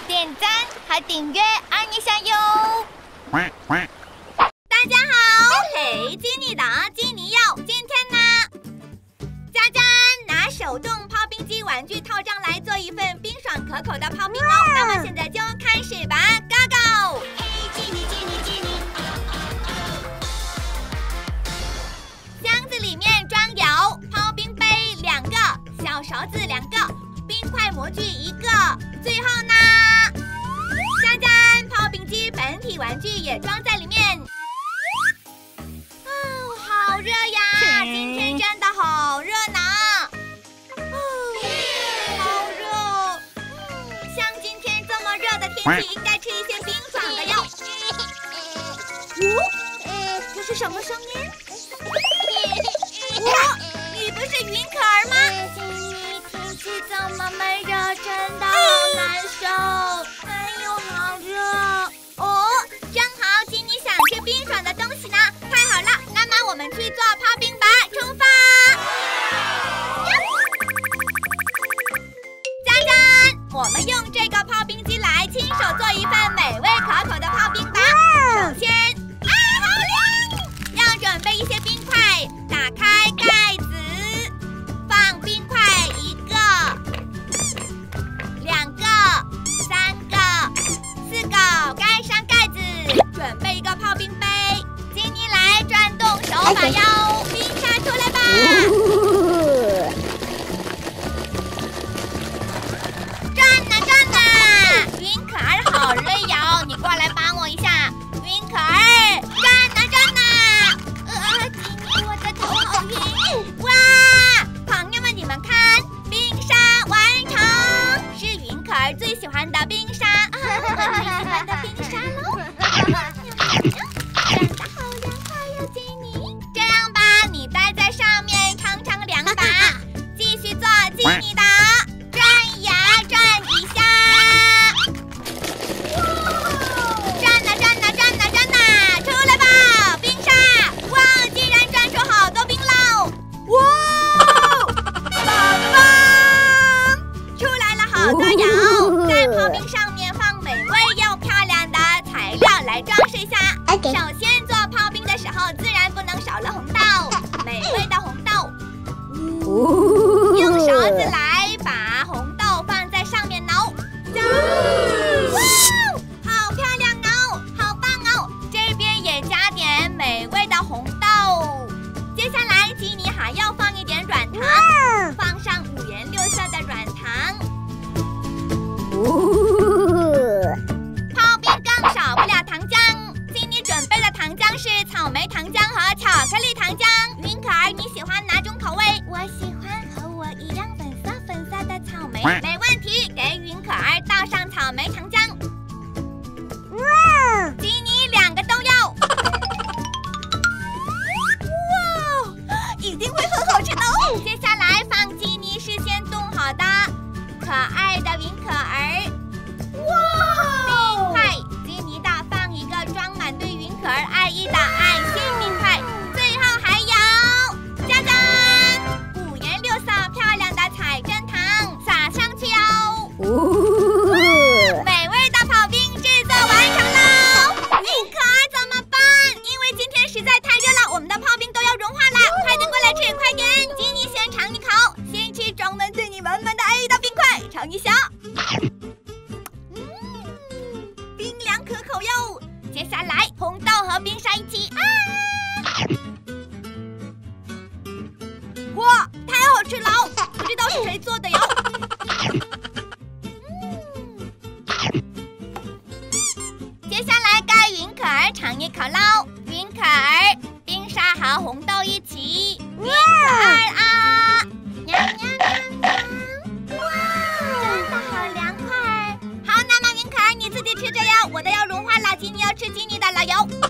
点赞和订阅按一下哟。大家好，嘿，基尼党基尼哟，今天呢，佳佳拿手动刨冰机玩具套装来做一份冰爽可口的刨冰哦。那么现在就开始吧 ，Go go！ 嘿，基尼基尼基尼。箱子里面装有刨冰杯2个，小勺子2个，冰块模具1个，最后呢，佳佳刨冰机本体玩具也装在里面。好热呀！今天真的好热呢。好热。像今天这么热的天气，应该吃一些冰爽的哟。这是什么声音？你不是云可儿吗？天气这么闷热，真的好难受。哎呦，好热。正好基尼想吃冰爽的东西呢。太好了，那么我们去做刨冰吧，出发！짜잔，我们用这个刨冰机来亲手做一份美味可口的刨冰吧。首先，好凉！要准备一些冰块，打开盖子，放冰块1个、2个、3个、4个，盖上盖子，准备一个刨冰杯。基尼来转动手把哟，冰沙出来吧！转呐！云可儿好累哟，你过来帮我一下。云可儿，转呐！基尼，我的头好晕。哇，朋友们，你们看，冰沙完成，是云可儿最喜欢的冰沙，我最喜欢的冰沙喽。首先做刨冰的时候，自然不能少了红豆，美味的红豆。用勺子来把红豆放在上面挠。哇，好漂亮哦，好棒哦！这边也加点美味的红豆。接下来基尼还要放一点软糖，放上5颜6色的软糖。刨冰更少不了糖浆。准备的糖浆是草莓糖浆和巧克力糖浆。云可儿，你喜欢哪种口味？我喜欢和我一样粉色的草莓。没问题，给云可儿倒上草莓糖浆。基尼2个都要。哇，一定会很好吃的哦。接下来放基尼事先冻好的可爱的云可儿。冰块，基尼的放一个装满对云可儿爱意的爱心冰块，最后还有짜잔5颜6色漂亮的彩针糖撒上去哦。美味的刨冰制作完成喽！云可儿怎么办？因为今天实在太热了，我们的刨冰都要融化了，快点过来吃，快点！基尼先尝一口，先吃专门对你满满的爱意的冰块，尝一下。冰凉可口哟！接下来红豆和冰沙一起哇，太好吃了！不知道是谁做的哟。接下来该云可儿尝一口喽。云可儿，冰沙和红豆一起。云可儿啊，喵喵喵喵！哇，真的好凉快。好，那么云可儿你自己吃着哟，我的要融化了，基尼要吃基尼的了哟。